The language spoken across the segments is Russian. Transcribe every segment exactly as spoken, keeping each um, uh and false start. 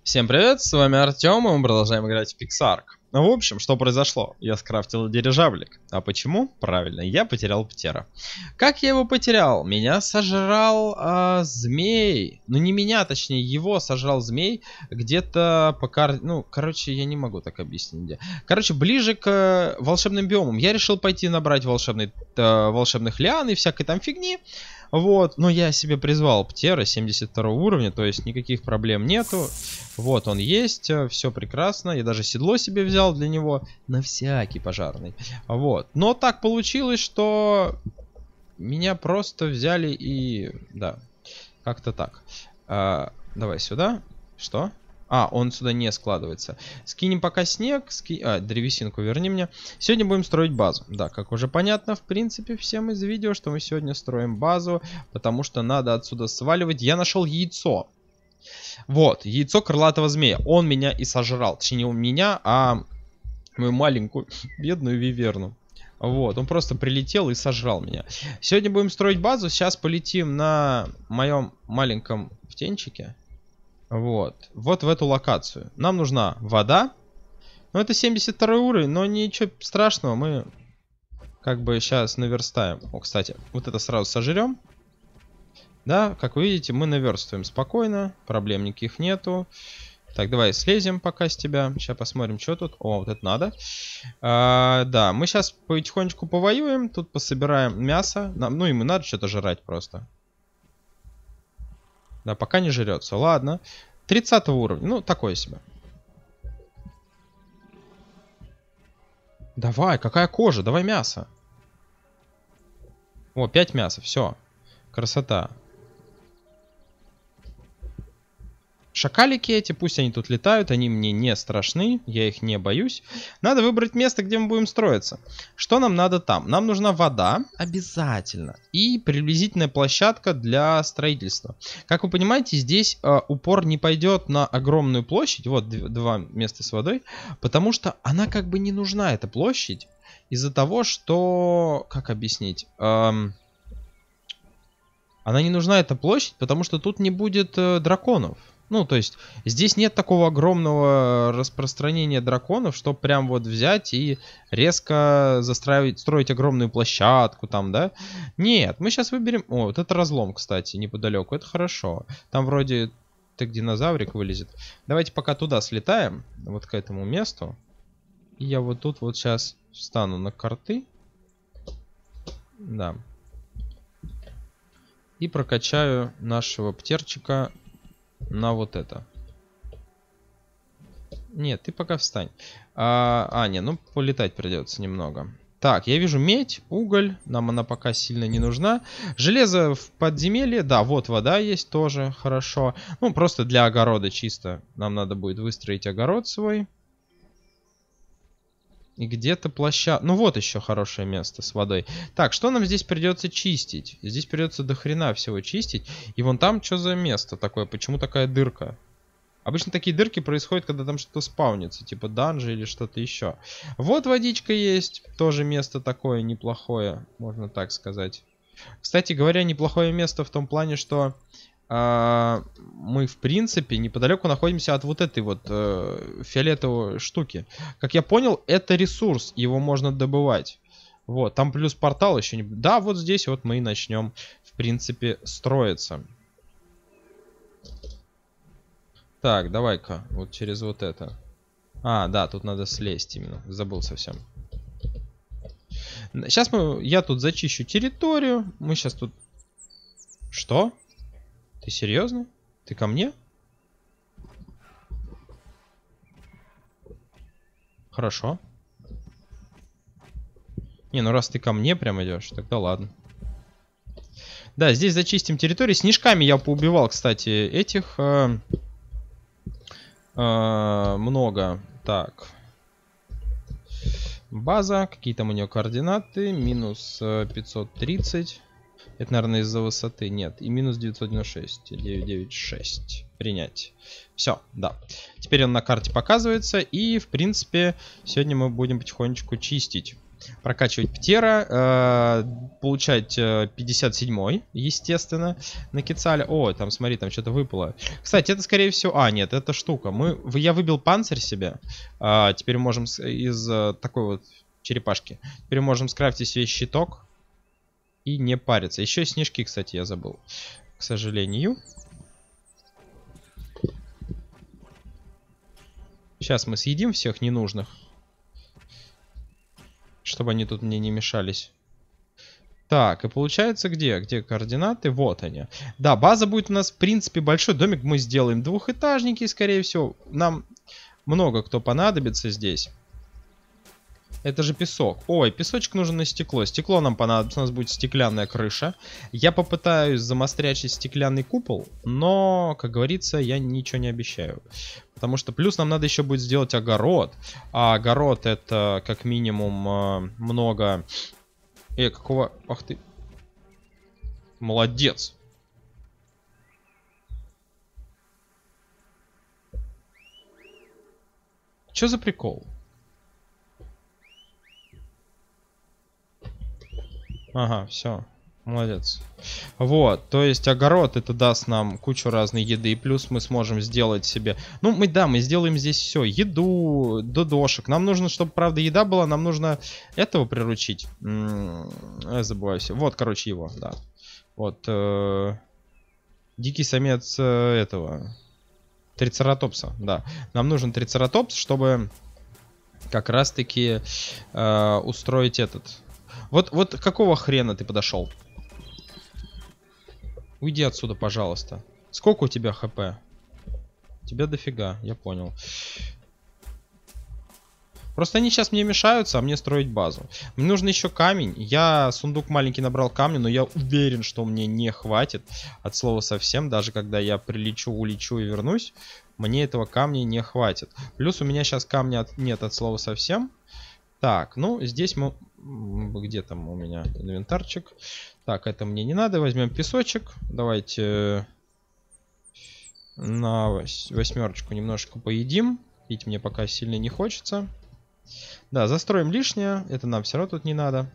Всем привет, с вами Артем, и мы продолжаем играть в PixARK. Ну, в общем, что произошло? Я скрафтил дирижаблик. А почему? Правильно, я потерял Птера. Как я его потерял? Меня сожрал а, змей. Ну, не меня, точнее, его сожрал змей где-то по карте. Ну, короче, я не могу так объяснить где. Короче, ближе к волшебным биомам. Я решил пойти набрать волшебный, э, волшебных лиан и всякой там фигни. Вот, но я себе призвал Птера семьдесят второго уровня, то есть никаких проблем нету. Вот он есть, все прекрасно. Я даже седло себе взял для него на всякий пожарный. Вот, но так получилось, что меня просто взяли и... Да, как-то так. А, давай сюда. Что? А, он сюда не складывается. Скинем пока снег. Ски... А, древесинку верни мне. Сегодня будем строить базу. Да, как уже понятно, в принципе, всем из видео, что мы сегодня строим базу. Потому что надо отсюда сваливать. Я нашел яйцо. Вот, яйцо крылатого змея. Он меня и сожрал. Точнее, не он меня, а мою маленькую бедную виверну. Вот, он просто прилетел и сожрал меня. Сегодня будем строить базу. Сейчас полетим на моем маленьком птенчике. Вот, вот в эту локацию. Нам нужна вода. Ну, это семьдесят второй уровень, но ничего страшного. Мы как бы сейчас наверстаем. О, кстати, вот это сразу сожрем. Да, как вы видите, мы наверстываем спокойно. Проблем никаких нету. Так, давай слезем пока с тебя. Сейчас посмотрим, что тут. О, вот это надо. А, да, мы сейчас потихонечку повоюем. Тут пособираем мясо. Нам, ну, ему надо что-то жрать просто. Да, пока не жрется. Ладно. тридцатого уровня. Ну, такое себе. Давай, какая кожа? Давай мясо. О, пять мяса. Все. Красота. Шакалики эти, пусть они тут летают, они мне не страшны, я их не боюсь. Надо выбрать место, где мы будем строиться. Что нам надо там? Нам нужна вода, обязательно, и приблизительная площадка для строительства. Как вы понимаете, здесь э, упор не пойдет на огромную площадь, вот два места с водой, потому что она как бы не нужна, эта площадь, из-за того, что... Как объяснить? Эм... Она не нужна, эта площадь, потому что тут не будет э, драконов. Ну, то есть, здесь нет такого огромного распространения драконов, чтобы прям вот взять и резко застраивать, строить огромную площадку там, да? Нет, мы сейчас выберем... О, вот это разлом, кстати, неподалеку, это хорошо. Там вроде так динозаврик вылезет. Давайте пока туда слетаем, вот к этому месту. И я вот тут вот сейчас встану на карты. Да. И прокачаю нашего птерчика на вот это. Нет, ты пока встань. А, а, не, ну полетать придется немного. Так, я вижу медь, уголь. Нам она пока сильно не нужна. Железо в подземелье. Да, вот вода есть тоже. Хорошо. Ну, просто для огорода чисто. Нам надо будет выстроить огород свой. И где-то площадка. Ну вот еще хорошее место с водой. Так, что нам здесь придется чистить? Здесь придется до хрена всего чистить. И вон там что за место такое? Почему такая дырка? Обычно такие дырки происходят, когда там что-то спаунится. Типа данжи или что-то еще. Вот водичка есть. Тоже место такое неплохое. Можно так сказать. Кстати говоря, неплохое место в том плане, что... Uh, мы, в принципе, неподалеку находимся от вот этой вот uh, фиолетовой штуки. Как я понял, это ресурс, его можно добывать. Вот, там плюс портал еще не... Да, вот здесь вот мы и начнем, в принципе, строиться. Так, давай-ка, вот через вот это. А, да, тут надо слезть именно, забыл совсем. Сейчас мы... я тут зачищу территорию. Мы сейчас тут... Что? Ты серьезно? Ты ко мне? Хорошо. Не, ну раз ты ко мне прям идешь, тогда ладно. Да, здесь зачистим территорию. Снежками я поубивал, кстати, этих э, э, много. Так. База. Какие там у нее координаты? Минус пятьсот тридцать. Это, наверное, из-за высоты. Нет. И минус девятьсот девяносто шесть. девятьсот девяносто шесть. Принять. Все, да. Теперь он на карте показывается. И, в принципе, сегодня мы будем потихонечку чистить. прокачивать Птера, э, получать э, пятьдесят седьмой, естественно, на Кецале. О, там, смотри, там что-то выпало. Кстати, это, скорее всего... А, нет, это штука. Мы... Я выбил панцирь себе. А, теперь можем из э, такой вот черепашки. Теперь можем скрафтить себе щиток и не париться. Еще и снежки, кстати, я забыл. К сожалению. Сейчас мы съедим всех ненужных, чтобы они тут мне не мешались. Так, и получается где? Где координаты? Вот они. Да, база будет у нас, в принципе, большой домик. Мы сделаем двухэтажники, скорее всего. Нам много кто понадобится здесь. Это же песок. Ой, песочек нужен на стекло. Стекло нам понадобится. У нас будет стеклянная крыша. Я попытаюсь замострячить стеклянный купол. Но, как говорится, я ничего не обещаю. Потому что плюс нам надо еще будет сделать огород. А огород это как минимум много... Э, какого... Ах ты... Молодец. Что за прикол? Ага, все. Молодец. Вот, то есть огород это даст нам кучу разной еды. Плюс мы сможем сделать себе... Ну, мы, да, мы сделаем здесь все. Еду, додошек. Нам нужно, чтобы, правда, еда была. Нам нужно этого приручить. М-м, я забываю все. Вот, короче, его, да. Вот. Э-э- дикий самец э- этого... Трицератопса, да. Нам нужен трицератопс, чтобы как раз-таки э- устроить этот... Вот, вот какого хрена ты подошел? Уйди отсюда, пожалуйста. Сколько у тебя хп? Тебя дофига, я понял. Просто они сейчас мне мешаются, а мне строить базу. Мне нужен еще камень. Я сундук маленький набрал камня, но я уверен, что мне не хватит. От слова совсем. Даже когда я прилечу, улечу и вернусь, мне этого камня не хватит. Плюс у меня сейчас камня от... нет от слова совсем. Так, ну здесь мы... Где там у меня инвентарчик? Так, это мне не надо. Возьмем песочек. Давайте на восьмерочку немножко поедим. Пить мне пока сильно не хочется. Да, застроим лишнее. Это нам все равно тут не надо.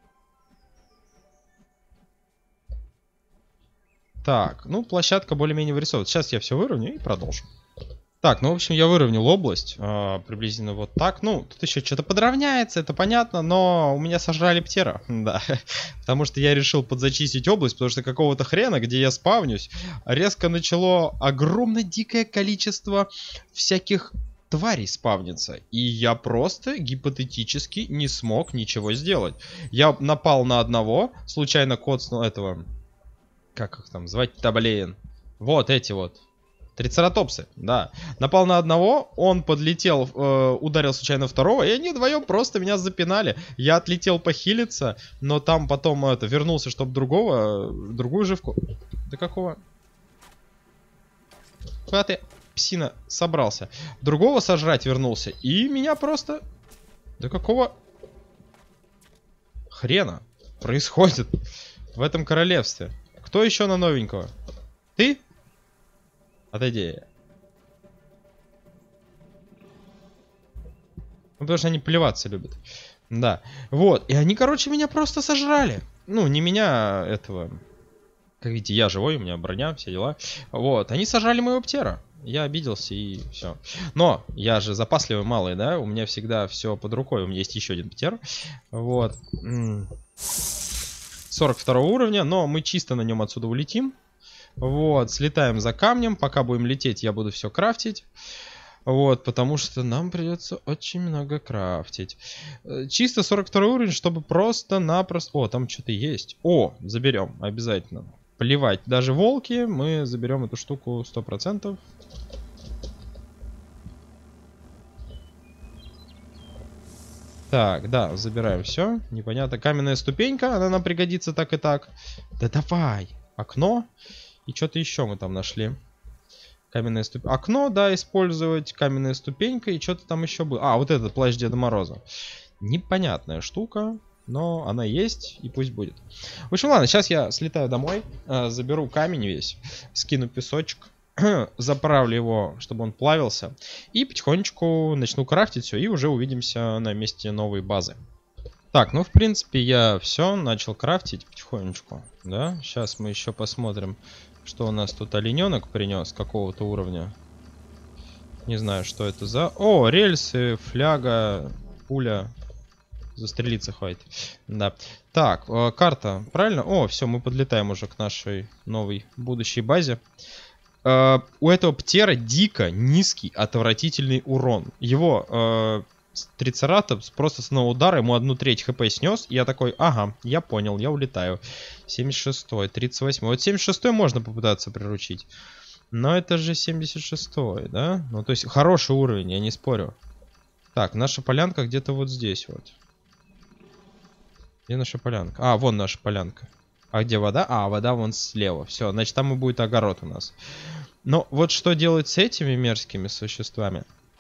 Так, ну площадка более-менее вырисовывает. Сейчас я все выровняю и продолжу. Так, ну, в общем, я выровнял область, э, приблизительно вот так. Ну, тут еще что-то подровняется, это понятно, но у меня сожрали Птера, да. Потому что я решил подзачистить область, потому что какого-то хрена, где я спавнюсь, резко начало огромное дикое количество всяких тварей спавниться. И я просто гипотетически не смог ничего сделать. Я напал на одного, случайно коцнул этого... Как их там звать-то, блин? Вот эти вот. Трицератопсы, да. Напал на одного, он подлетел, э, ударил случайно второго, и они вдвоем просто меня запинали. Я отлетел похилиться, но там потом это вернулся, чтобы другого, другую живку. Да какого? Куда ты, псина, собрался? Другого сожрать вернулся, и меня просто... Да какого хрена происходит в этом королевстве? Кто еще на новенького? Ты? Отойди. Ну, потому что они плеваться любят. Да. Вот. И они, короче, меня просто сожрали. Ну, не меня, этого... Как видите, я живой, у меня броня, все дела. Вот. Они сожрали моего Птера. Я обиделся и все. Но я же запасливый малый, да? У меня всегда все под рукой. У меня есть еще один Птер. Вот. сорок второго уровня, но мы чисто на нем отсюда улетим. Вот, слетаем за камнем. Пока будем лететь, я буду все крафтить. Вот, потому что нам придется очень много крафтить. Чисто сорок второй уровень, чтобы просто-напросто... О, там что-то есть. О, заберем, обязательно. Плевать, даже волки, мы заберем эту штуку сто процентов. Так, да, забираем все. Непонятно. Каменная ступенька, она нам пригодится так и так. Да давай. Окно. И что-то еще мы там нашли. Каменная ступенька. Окно, да, использовать. Каменная ступенька. И что-то там еще было. А, вот этот плащ Деда Мороза. Непонятная штука. Но она есть. И пусть будет. В общем, ладно, сейчас я слетаю домой. Заберу камень весь. Скину песочек. Заправлю его, чтобы он плавился. И потихонечку начну крафтить все. И уже увидимся на месте новой базы. Так, ну в принципе я все начал крафтить потихонечку, да. Сейчас мы еще посмотрим, что у нас тут олененок принес какого-то уровня. Не знаю, что это за... О, рельсы, фляга, пуля. Застрелиться хватит. Да. Так, э, карта, правильно? О, все, мы подлетаем уже к нашей новой будущей базе. Э, у этого птера дико низкий, отвратительный урон. Его э, трицератопс просто с одного удара ему одну треть хп снес. И я такой, ага, я понял, я улетаю. семьдесят шестой, тридцать восьмой. Вот семьдесят шестой можно попытаться приручить. Но это же семьдесят шестой, да? Ну, то есть хороший уровень, я не спорю. Так, наша полянка где-то вот здесь вот. Где наша полянка? А, вон наша полянка. А где вода? А, вода вон слева. Все, значит, там и будет огород у нас. Но вот что делать с этими мерзкими существами?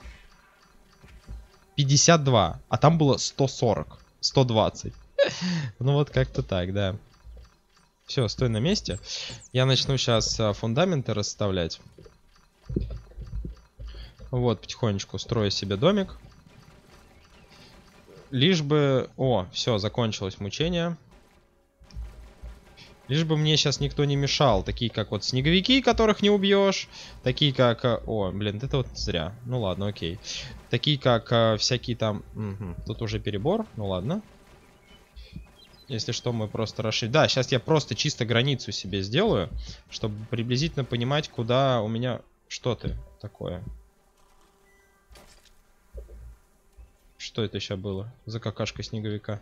пятьдесят два. А там было сто сорок. сто двадцать. Ну вот как-то так, да. Все, стой на месте. Я начну сейчас фундаменты расставлять. Вот, потихонечку строю себе домик. Лишь бы... О, все, закончилось мучение. Лишь бы мне сейчас никто не мешал. Такие, как вот снеговики, которых не убьешь. Такие, как... О, блин, это вот зря. Ну ладно, окей. Такие, как э, всякие там... Угу. Тут уже перебор. Ну ладно. Если что, мы просто расширим. Да, сейчас я просто чисто границу себе сделаю. Чтобы приблизительно понимать, куда у меня... Что ты такое? Что это еще было за какашка снеговика?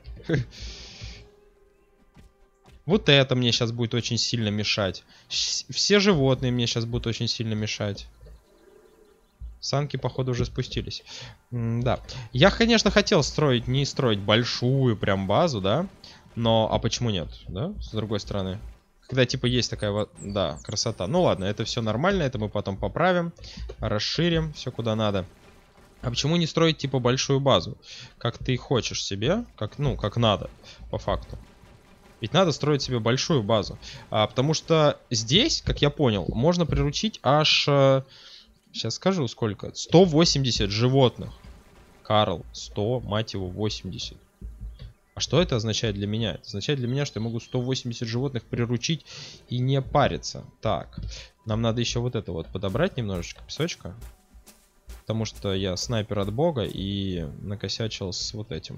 Вот это мне сейчас будет очень сильно мешать. Все животные мне сейчас будут очень сильно мешать. Санки, походу, уже спустились. М да. Я, конечно, хотел строить, не строить большую прям базу, да? Но, а почему нет, да? С другой стороны. Когда, типа, есть такая вот, да, красота. Ну ладно, это все нормально, это мы потом поправим. Расширим, все куда надо. А почему не строить, типа, большую базу? Как ты хочешь себе, как, ну, как надо, по факту. Ведь надо строить себе большую базу. А, потому что здесь, как я понял, можно приручить аж... Сейчас скажу, сколько. сто восемьдесят животных. Карл, сто, мать его, восемьдесят. А что это означает для меня? Это означает для меня, что я могу сто восемьдесят животных приручить и не париться. Так, нам надо еще вот это вот подобрать немножечко песочка. Потому что я снайпер от бога и накосячил с вот этим.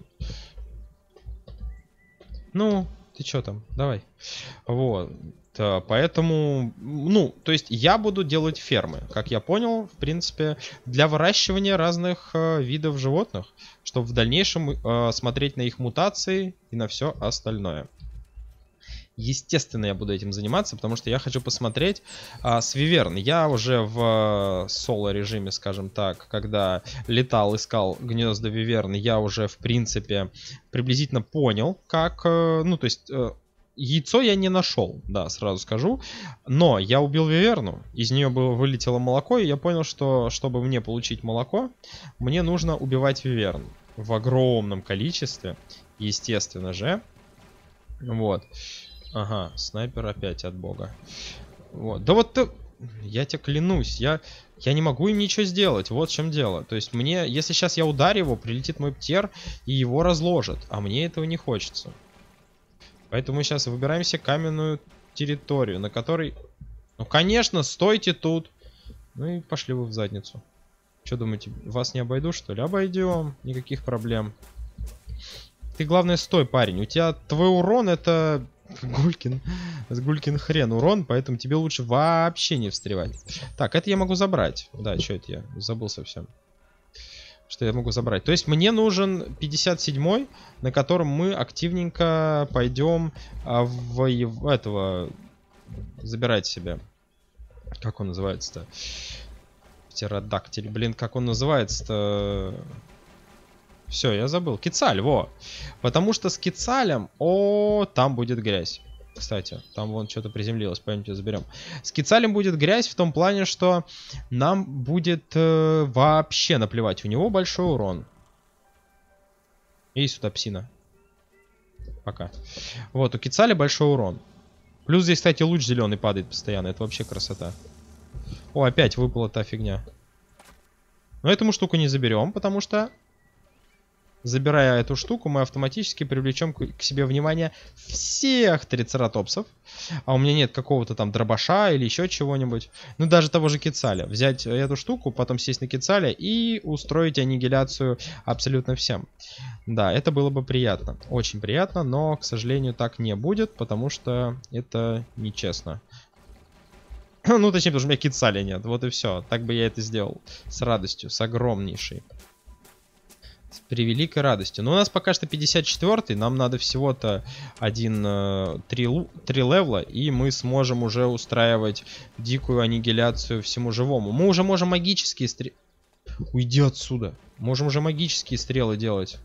Ну, ты чё там? Давай. Вот. Поэтому, ну, то есть я буду делать фермы, как я понял, в принципе, для выращивания разных э, видов животных, чтобы в дальнейшем э, смотреть на их мутации и на все остальное. Естественно, я буду этим заниматься, потому что я хочу посмотреть а, с Виверн. Я уже в соло-режиме, скажем так, когда летал, искал гнезда Виверн, я уже, в принципе, приблизительно понял, как, э, ну, то есть... Э, яйцо я не нашел, да, сразу скажу. Но я убил Виверну, из нее было, вылетело молоко, и я понял, что чтобы мне получить молоко, мне нужно убивать Виверн в огромном количестве, естественно же. Вот. Ага, снайпер опять от бога. Вот. Да вот ты... Я тебе клянусь, я... Я не могу им ничего сделать, вот в чем дело. То есть мне, если сейчас я ударю его, прилетит мой птер и его разложит, а мне этого не хочется. Поэтому мы сейчас выбираем себе каменную территорию, на которой... Ну, конечно, стойте тут. Ну и пошли вы в задницу. Что думаете, вас не обойду, что ли? Обойдем, никаких проблем. Ты, главное, стой, парень. У тебя твой урон это... Гулькин. С Гулькин хрен урон, поэтому тебе лучше вообще не встревать. Так, это я могу забрать. Да, что это я? Забыл совсем. Что я могу забрать. То есть мне нужен пятьдесят седьмой, на котором мы активненько пойдем а, в, в этого забирать себе. Как он называется-то? Птеродактиль. Блин, как он называется-то? Все, я забыл. Кицаль, во. Потому что с Кицалем... О, там будет грязь. Кстати, там вон что-то приземлилось, пойдемте заберем. С Кицалем будет грязь в том плане, что нам будет э, вообще наплевать. У него большой урон. И сюда псина. Пока. Вот, у Кицаля большой урон. Плюс здесь, кстати, луч зеленый падает постоянно. Это вообще красота. О, опять выпала та фигня. Но эту штуку не заберем, потому что... забирая эту штуку, мы автоматически привлечем к, к себе внимание всех трицератопсов. А у меня нет какого-то там дробаша или еще чего-нибудь. Ну, даже того же Кецаля. Взять эту штуку, потом сесть на Кецаля и устроить аннигиляцию абсолютно всем. Да, это было бы приятно. Очень приятно, но, к сожалению, так не будет, потому что это нечестно. Ну, точнее, потому что у меня Кецаля нет. Вот и все. Так бы я это сделал. С радостью, с огромнейшей. С превеликой радостью. Но у нас пока что пятьдесят четвёртый. Нам надо всего-то один, э, три, три левела. И мы сможем уже устраивать дикую аннигиляцию всему живому. Мы уже можем магические стрелы... Уйди отсюда. Можем уже магические стрелы делать.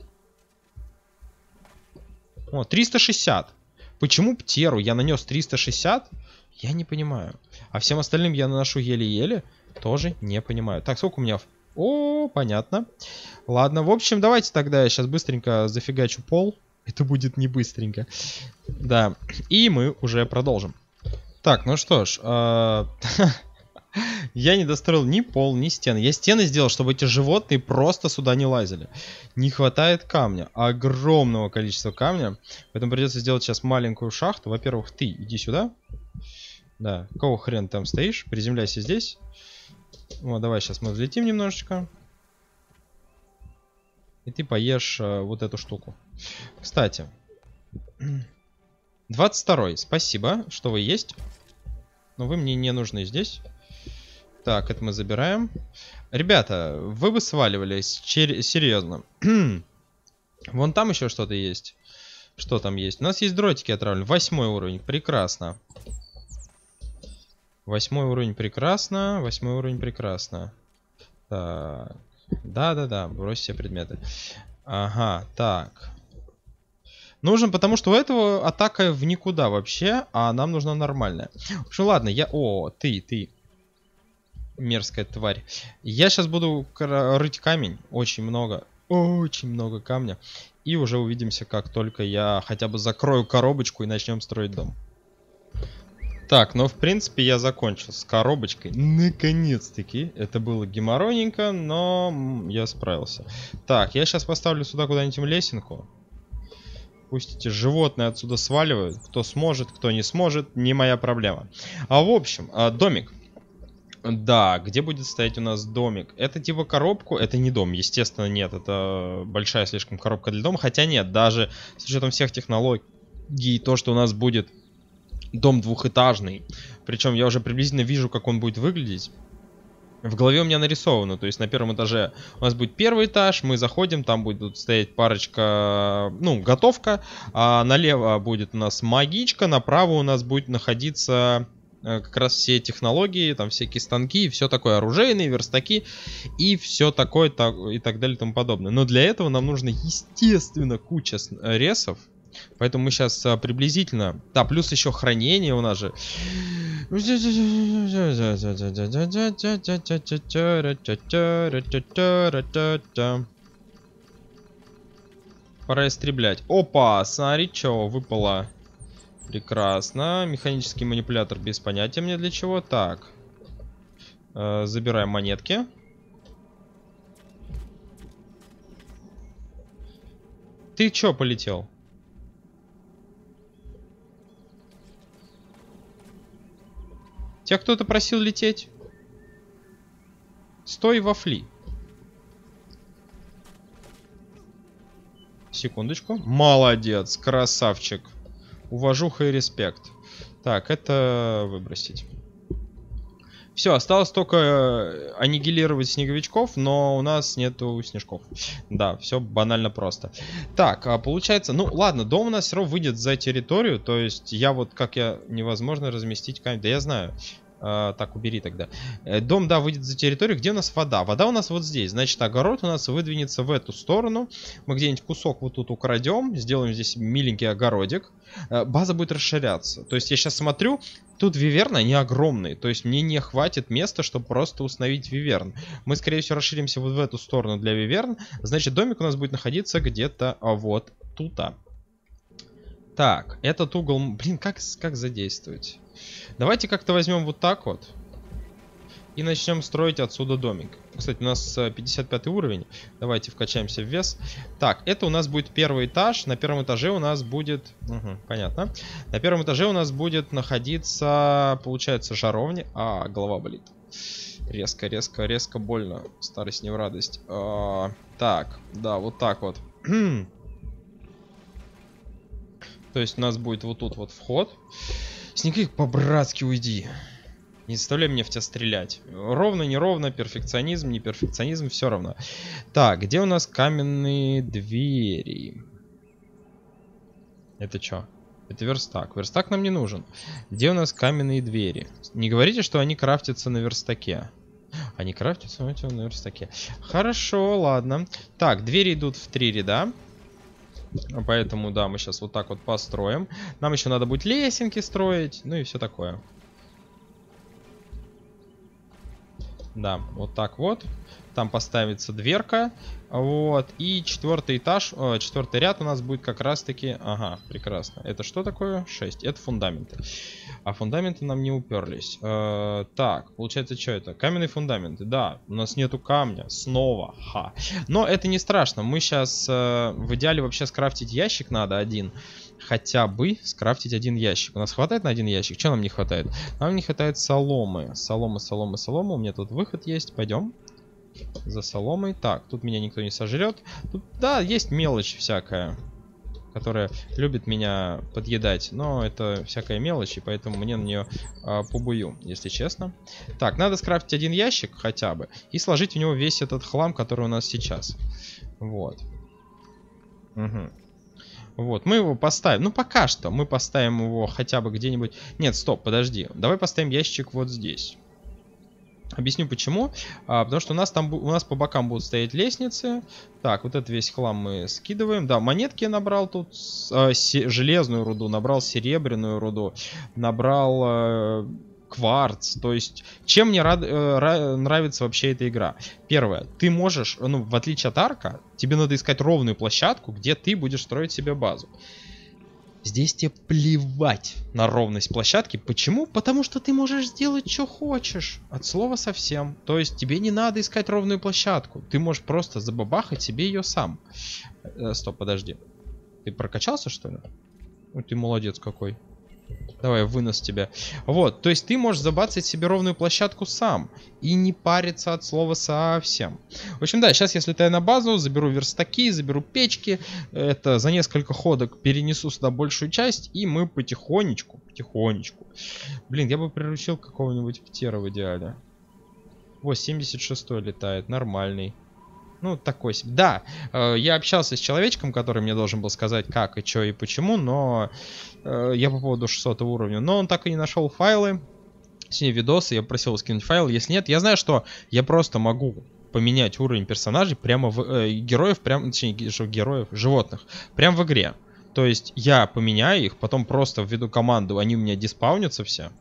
О, триста шестьдесят. Почему Птеру я нанес триста шестьдесят? Я не понимаю. А всем остальным я наношу еле-еле. Тоже не понимаю. Так, сколько у меня... О, понятно. Ладно, в общем, давайте тогда я сейчас быстренько зафигачу пол. Это будет не быстренько. Да, и мы уже продолжим. Так, ну что ж. Э я не достроил ни пол, ни стены. Я стены сделал, чтобы эти животные просто сюда не лазили. Не хватает камня. Огромного количества камня. Поэтому придется сделать сейчас маленькую шахту. Во-первых, ты иди сюда. Да, какого хрена там стоишь? Приземляйся здесь. Вот, давай сейчас мы взлетим немножечко. И ты поешь э, вот эту штуку. Кстати. двадцать второй. Спасибо, что вы есть. Но вы мне не нужны здесь. Так, это мы забираем. Ребята, вы бы сваливались. Серьезно. Вон там еще что-то есть. Что там есть? У нас есть дротики отравлены. Восьмой уровень. Прекрасно. Восьмой уровень прекрасно. Восьмой уровень прекрасно. Так. Да-да-да. Брось все предметы. Ага, так. Нужен, потому что у этого атака в никуда вообще, а нам нужна нормальная. В общем, ладно, я... О, ты, ты. Мерзкая тварь. Я сейчас буду рыть камень. Очень много. Очень много камня. И уже увидимся, как только я хотя бы закрою коробочку и начнем строить дом. Так, ну в принципе я закончил с коробочкой. Наконец-таки. Это было геморройненько, но я справился. Так, я сейчас поставлю сюда куда-нибудь лесенку. Пусть эти животные отсюда сваливают. Кто сможет, кто не сможет, не моя проблема. А в общем, домик. Да, где будет стоять у нас домик? Это типа коробку, это не дом, естественно, нет. Это большая слишком коробка для дома. Хотя нет, даже с учетом всех технологий, то, что у нас будет дом двухэтажный. Причем я уже приблизительно вижу, как он будет выглядеть. В голове у меня нарисовано. То есть на первом этаже у нас будет первый этаж. Мы заходим, там будет стоять парочка, ну, готовка. А налево будет у нас магичка. Направо у нас будет находиться как раз все технологии, там всякие станки, все такое, оружейные, верстаки и все такое так, и так далее и тому подобное. Но для этого нам нужно, естественно, куча ресов. Поэтому мы сейчас а, приблизительно... Да, плюс еще хранение у нас же. Пора истреблять. Опа, смотри, что выпало. Прекрасно. Механический манипулятор без понятия мне для чего. Так. Э, забираем монетки. Ты чё полетел? Тебя кто-то просил лететь? Стой, вафли. Секундочку. Молодец, красавчик. Уважуха и респект. Так, это выбросить. Все, осталось только аннигилировать снеговичков, но у нас нету снежков. Да, все банально просто. Так, а получается, ну ладно, дом у нас все равно выйдет за территорию. То есть я вот, как я, невозможно разместить камень. Да я знаю. А, так, убери тогда. Дом, да, выйдет за территорию. Где у нас вода? Вода у нас вот здесь. Значит, огород у нас выдвинется в эту сторону. Мы где-нибудь кусок вот тут украдем. Сделаем здесь миленький огородик. База будет расширяться. То есть я сейчас смотрю, тут виверны, они огромные. То есть мне не хватит места, чтобы просто установить виверн. Мы, скорее всего, расширимся вот в эту сторону для виверн. Значит, домик у нас будет находиться где-то вот тут. Так, этот угол... Блин, как, как задействовать? Давайте как-то возьмем вот так вот. И начнем строить отсюда домик. Кстати, у нас пятьдесят пятый уровень. Давайте вкачаемся в вес. Так, это у нас будет первый этаж. На первом этаже у нас будет... Угу, понятно. На первом этаже у нас будет находиться, получается, жаровня. А, голова болит. Резко, резко, резко больно. Старость не в радость. А, так, да, вот так вот. То есть у нас будет вот тут вот вход. Снеговик, по-братски уйди. Не заставляй меня в тебя стрелять. Ровно, неровно, перфекционизм, не перфекционизм, все равно. Так, где у нас каменные двери? Это что? Это верстак. Верстак нам не нужен. Где у нас каменные двери? Не говорите, что они крафтятся на верстаке. Они крафтятся на верстаке. Хорошо, ладно. Так, двери идут в три ряда. Поэтому, да, мы сейчас вот так вот построим. Нам еще надо будет лесенки строить. Ну и все такое. Да, вот так вот. Там поставится дверка. Вот. И четвертый этаж, о, четвертый ряд у нас будет как раз таки... Ага, прекрасно. Это что такое? шесть. Это фундаменты. А фундаменты нам не уперлись. Э, так, получается, что это? Каменные фундаменты. Да, у нас нету камня. Снова. Ха. Но это не страшно. Мы сейчас... Э, в идеале вообще скрафтить ящик надо один. Хотя бы скрафтить один ящик. У нас хватает на один ящик? Что нам не хватает? Нам не хватает соломы. Солома, солома, солома. У меня тут выход есть. Пойдем. За соломой. Так, тут меня никто не сожрет. Тут, да, есть мелочь всякая, которая любит меня подъедать. Но это всякая мелочь, и поэтому мне на нее а, побую, если честно. Так, надо скрафтить один ящик хотя бы. И сложить в него весь этот хлам, который у нас сейчас. Вот. Угу. Вот, мы его поставим. Ну, пока что мы поставим его хотя бы где-нибудь... Нет, стоп, подожди. Давай поставим ящик вот здесь. Объясню почему. А, потому что у нас там у нас по бокам будут стоять лестницы. Так, вот этот весь хлам мы скидываем. Да, монетки я набрал тут. Э, се, железную руду, набрал серебряную руду, набрал э, кварц. То есть, чем мне рад, э, нравится вообще эта игра? Первое, ты можешь, ну, в отличие от Арка, тебе надо искать ровную площадку, где ты будешь строить себе базу. Здесь тебе плевать на ровность площадки. Почему? Потому что ты можешь сделать, что хочешь. От слова совсем. То есть тебе не надо искать ровную площадку. Ты можешь просто забабахать себе ее сам. Э, стоп, подожди. Ты прокачался, что ли? Ну, ты молодец какой. Давай, вынос тебя. Вот, то есть ты можешь забацать себе ровную площадку сам. И не париться от слова совсем. В общем, да, сейчас я слетаю на базу, заберу верстаки, заберу печки. Это за несколько ходок перенесу сюда большую часть. И мы потихонечку, потихонечку. Блин, я бы приручил какого-нибудь птера в идеале. Вот, семьдесят шестой летает, нормальный. Ну, такой себе. Да, э, я общался с человечком, который мне должен был сказать, как и что и почему, но э, я по поводу шестисотого уровня. Но он так и не нашел файлы. Сегодня видосы, я просил скинуть файл. Если нет, я знаю, что я просто могу поменять уровень персонажей прямо в... Э, героев, прямо... Точнее, героев, животных. Прямо в игре. То есть я поменяю их, потом просто введу команду, они у меня диспаунятся все.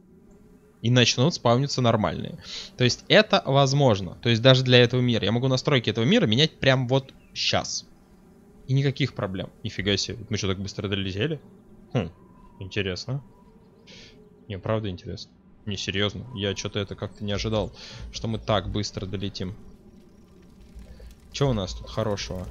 И начнут спавниться нормальные. То есть это возможно. То есть даже для этого мира. Я могу настройки этого мира менять прям вот сейчас. И никаких проблем. Нифига себе. Мы что, так быстро долетели? Хм, интересно. Не, правда интересно. Не, серьезно. Я что-то это как-то не ожидал, что мы так быстро долетим. Что у нас тут хорошего?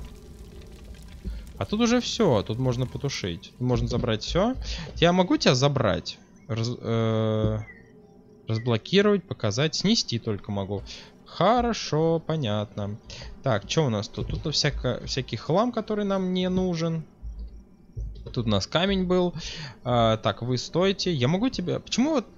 А тут уже все. Тут можно потушить. Можно забрать все. Я могу тебя забрать? Раз, э Разблокировать, показать, снести только могу. Хорошо, понятно. Так, что у нас тут? Тут всяко, всякий хлам, который нам не нужен. Тут у нас камень был. А, так, вы стойте. Я могу тебя... Почему вот...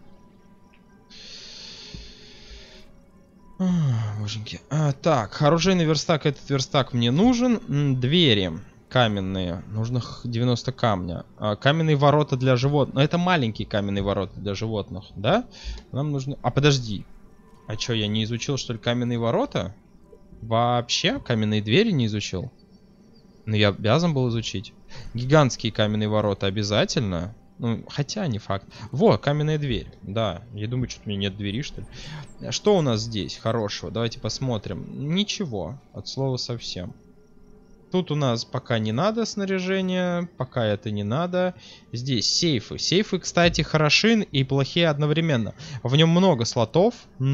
А, боженьки. А, так, оружейный верстак. Этот верстак мне нужен. М, двери каменные. Нужно девяносто камня. А, каменные ворота для животных. Но это маленькие каменные ворота для животных, да? Нам нужно... А, подожди. А что, я не изучил, что ли, каменные ворота? Вообще? Каменные двери не изучил? Ну, я обязан был изучить. Гигантские каменные ворота обязательно. Ну, хотя не факт. Во, каменная дверь. Да, я думаю, что-то у меня нет двери, что ли. Что у нас здесь хорошего? Давайте посмотрим. Ничего. От слова совсем. Тут у нас пока не надо снаряжения, пока это не надо. Здесь сейфы. Сейфы, кстати, хороши и плохие одновременно. В нем много слотов, но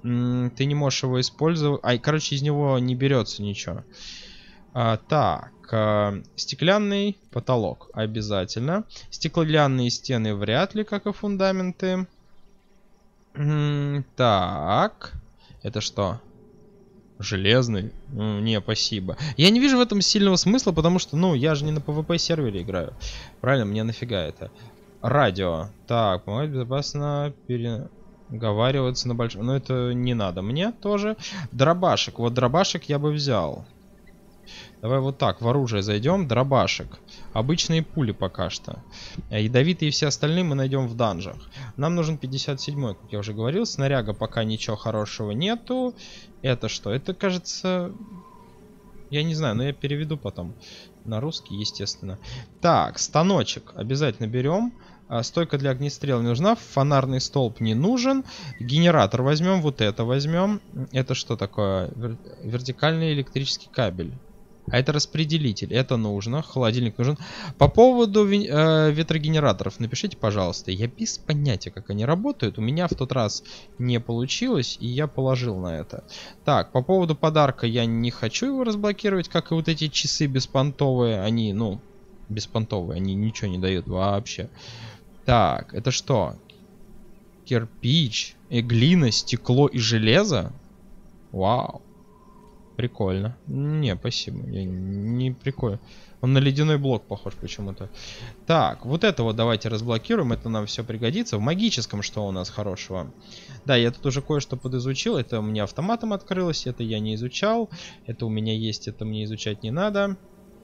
М, ты не можешь его использовать. Ай, короче, из него не берется ничего. А, так, а, стеклянный потолок обязательно. Стеклянные стены вряд ли, как и фундаменты. М, так, это что? Железный? Ну, не, спасибо. Я не вижу в этом сильного смысла, потому что, ну, я же не на пэ вэ пэ сервере играю. Правильно, мне нафига это? Радио. Так, помогает безопасно переговариваться на большом... Ну, это не надо мне тоже. Дробашек. Вот дробашек я бы взял. Давай вот так, в оружие зайдем. Дробашек. Обычные пули пока что. Ядовитые и все остальные мы найдем в данжах. Нам нужен пятьдесят седьмой, как я уже говорил. Снаряга пока ничего хорошего нету. Это что? Это, кажется... Я не знаю, но я переведу потом на русский, естественно. Так, станочек обязательно берем. А, стойка для огнестрела не нужна. Фонарный столб не нужен. Генератор возьмем. Вот это возьмем. Это что такое? Вер... Вертикальный электрический кабель. А это распределитель. Это нужно. Холодильник нужен. По поводу ви... э, ветрогенераторов напишите, пожалуйста. Я без понятия, как они работают. У меня в тот раз не получилось, и я положил на это. Так, по поводу подарка я не хочу его разблокировать, как и вот эти часы беспонтовые. Они, ну, беспонтовые. Они ничего не дают вообще. Так, это что? Кирпич, и глина, стекло и железо? Вау. Прикольно. Не, спасибо. Я не прикольно. Он на ледяной блок похож почему-то. Так, вот это вот давайте разблокируем. Это нам все пригодится. В магическом что у нас хорошего? Да, я тут уже кое-что подизучил. Это у меня автоматом открылось. Это я не изучал. Это у меня есть. Это мне изучать не надо.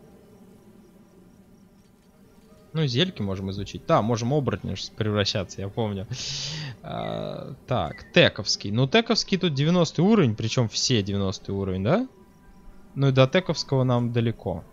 Ну, зельки можем изучить. Да, можем оборотня превращаться, я помню. А, так, тековский. Ну, тековский тут девяностый уровень, причем все девяностый уровень, да? Ну и до тековского нам далеко.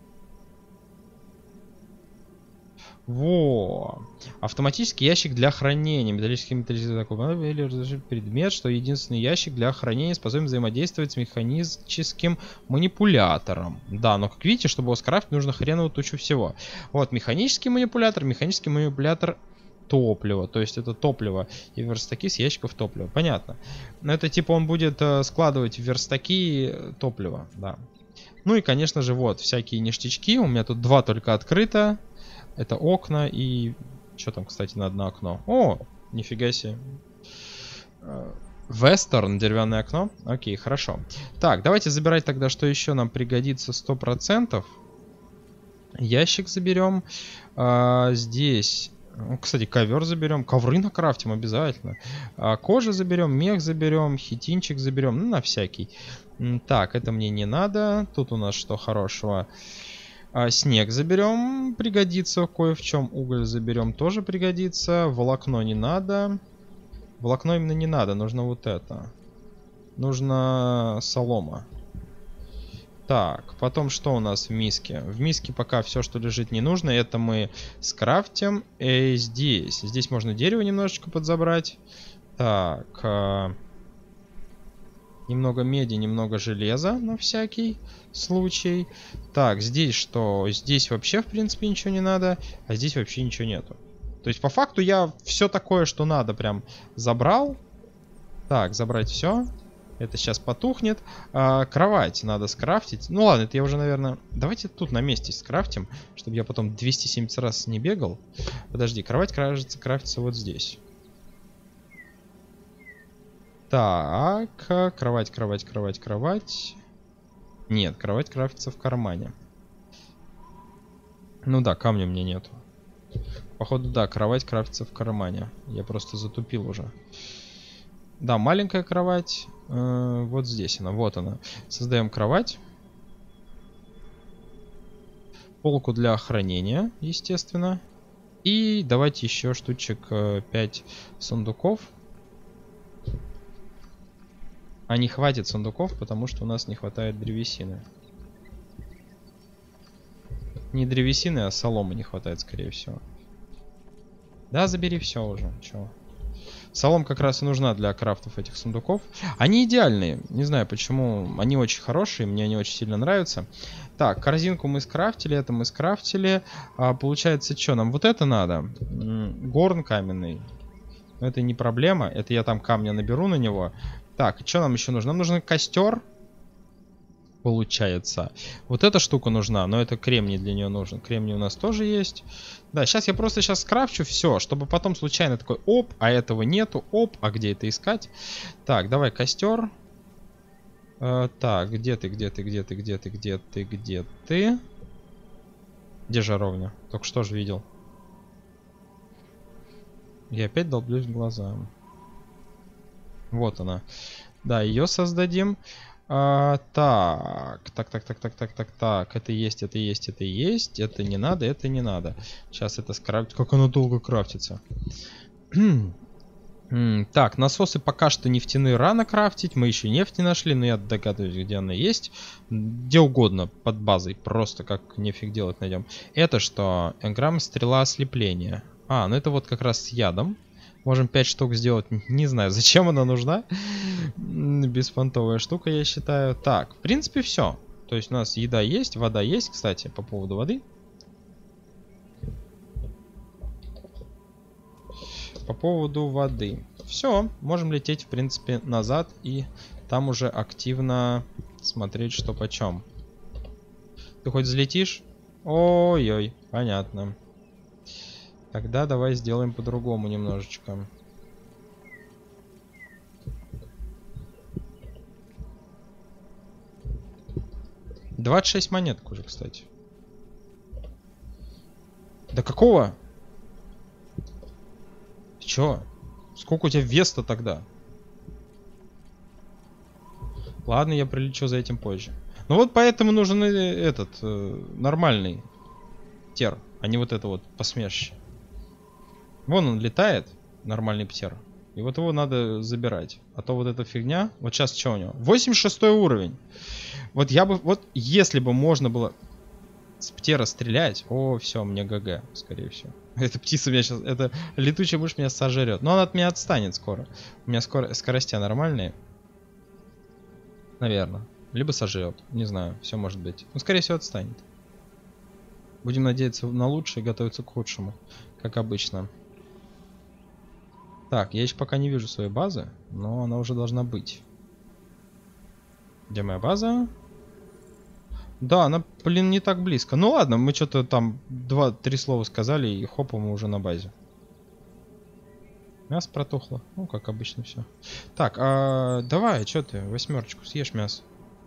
Во! Автоматический ящик для хранения. Металлический металлический или разрешить предмет, что единственный ящик для хранения способен взаимодействовать с механическим манипулятором. Да, но как видите, чтобы его скрафтить, нужно хреновую тучу всего. Вот, механический манипулятор, механический манипулятор топлива. То есть это топливо и верстаки с ящиков топлива. Понятно. Но это типа он будет э, складывать в верстаки топлива, да. Ну и, конечно же, вот, всякие ништячки. У меня тут два только открыто. Это окна и... Что там, кстати, на одно окно? О, нифига себе. Вестерн, деревянное окно. Окей, хорошо. Так, давайте забирать тогда, что еще нам пригодится сто процентов. Ящик заберем. А, здесь... Кстати, ковер заберем. Ковры накрафтим обязательно. А, кожу заберем, мех заберем, хитинчик заберем. Ну, на всякий. Так, это мне не надо. Тут у нас что хорошего? А, снег заберем, пригодится кое в чем. Уголь заберем, тоже пригодится. Волокно не надо. Волокно именно не надо, нужно вот это. Нужно солома. Так, потом что у нас в миске? В миске пока все, что лежит, не нужно. Это мы скрафтим. И здесь. Здесь можно дерево немножечко подзабрать. Так. А... Немного меди, немного железа на всякий случай. Так, здесь что? Здесь вообще, в принципе, ничего не надо. А здесь вообще ничего нету. То есть, по факту, я все такое, что надо, прям забрал. Так, забрать все. Это сейчас потухнет. А, кровать надо скрафтить. Ну ладно, это я уже, наверное... Давайте тут на месте скрафтим, чтобы я потом двести семьдесят раз не бегал. Подожди, кровать, кажется, крафтится вот здесь. Так, кровать, кровать, кровать, кровать. Нет, кровать крафтится в кармане. Ну да, камня у меня нету. Походу, да, кровать крафтится в кармане. Я просто затупил уже. Да, маленькая кровать. Э, вот здесь она, вот она. Создаем кровать. Полку для хранения, естественно. И давайте еще штучек пять сундуков. А не хватит сундуков, потому что у нас не хватает древесины. Не древесины, а соломы не хватает, скорее всего. Да, забери все уже. Чё? Солом как раз и нужна для крафтов этих сундуков. Они идеальные. Не знаю почему. Они очень хорошие. Мне они очень сильно нравятся. Так, корзинку мы скрафтили. Это мы скрафтили. А, получается, что нам? Вот это надо. Горн каменный. Но это не проблема. Это я там камня наберу на него. Так, что нам еще нужно? Нам нужен костер. Получается. Вот эта штука нужна, но это кремний для нее нужен. Кремний у нас тоже есть. Да, сейчас я просто сейчас скрафчу все, чтобы потом случайно такой оп, а этого нету, оп, а где это искать? Так, давай костер. Э, так, где ты, где ты, где ты, где ты, где ты, где ты? Где жаровня? Только что же видел. Я опять долблюсь глазам. Вот она. Да, ее создадим. А, так, так, так, так, так, так, так, так. Это есть, это есть, это есть. Это не надо, это не надо. Сейчас это скрафтить. Как оно долго крафтится. Так, насосы пока что нефтяные рано крафтить. Мы еще нефть не нашли, но я догадываюсь, где она есть. Где угодно, под базой. Просто как нефиг делать найдем. Это что? Энграмм стрела ослепления. А, ну это вот как раз с ядом. Можем пять штук сделать. Не знаю, зачем она нужна. Беспонтовая штука, я считаю. Так, в принципе, все. То есть у нас еда есть, вода есть, кстати, по поводу воды. По поводу воды. Все, можем лететь, в принципе, назад и там уже активно смотреть, что почем. Ты хоть взлетишь? Ой-ой, понятно. Тогда давай сделаем по-другому немножечко. двадцать шесть монеток уже, кстати. Да какого? Чё? Сколько у тебя вес-то тогда? Ладно, я прилечу за этим позже. Ну вот поэтому нужен этот э, нормальный птер, а не вот это вот посмешище. Вон он летает, нормальный птер. И вот его надо забирать. А то вот эта фигня... Вот сейчас что у него? восемьдесят шестой уровень. Вот я бы... Вот если бы можно было с птера стрелять... О, все, мне ГГ, скорее всего. Эта птица меня сейчас... Это летучая мышь меня сожрет. Но она от меня отстанет скоро. У меня скоро скорости нормальные. Наверное. Либо сожрет. Не знаю. Все может быть. Ну, скорее всего, отстанет. Будем надеяться на лучшее и готовиться к худшему. Как обычно. Так, я еще пока не вижу своей базы, но она уже должна быть. Где моя база? Да, она, блин, не так близко. Ну ладно, мы что-то там два-три слова сказали, и хопа, мы уже на базе. Мясо протухло. Ну, как обычно все. Так, а, давай, что ты, восьмерочку, съешь мясо.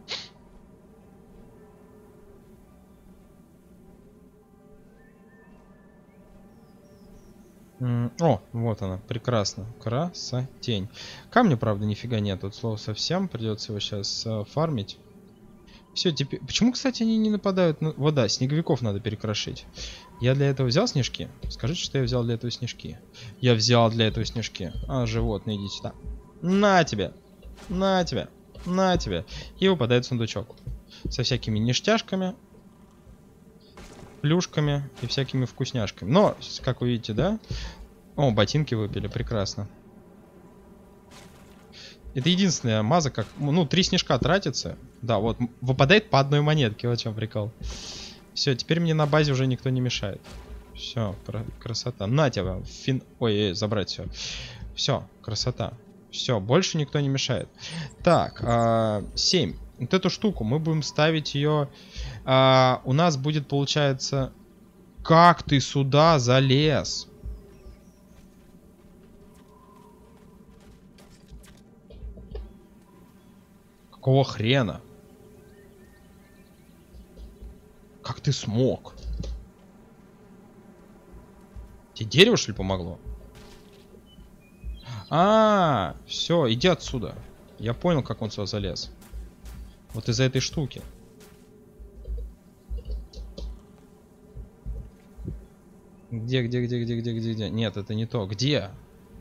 О, вот она, прекрасно. Красотень. Камня, правда, нифига нет. Тут слова совсем. Придется его сейчас э, фармить. Все, теперь... Почему, кстати, они не нападают? Ну, вода, снеговиков надо перекрошить. Я для этого взял снежки? Скажите, что я взял для этого снежки. Я взял для этого снежки. А, животные, идите сюда. На тебе. На тебе. На тебе. И выпадает сундучок. Со всякими ништяшками. Плюшками и всякими вкусняшками. Но, как вы видите, да? О, ботинки выпили, прекрасно. Это единственная маза, как... Ну, три снежка тратится. Да, вот, выпадает по одной монетке, вот в чем прикол. Все, теперь мне на базе уже никто не мешает. Все, красота. На тебя, фин... Ой, ой, забрать все. Все, красота. Все, больше никто не мешает. Так, а, семь. Вот эту штуку мы будем ставить ее... А, у нас будет, получается... Как ты сюда залез? Какого хрена? Как ты смог? Тебе дерево, что ли, помогло? А, все, иди отсюда. Я понял, как он сюда залез. Вот из-за этой штуки. Где, где, где, где, где, где, где? Нет, это не то. Где?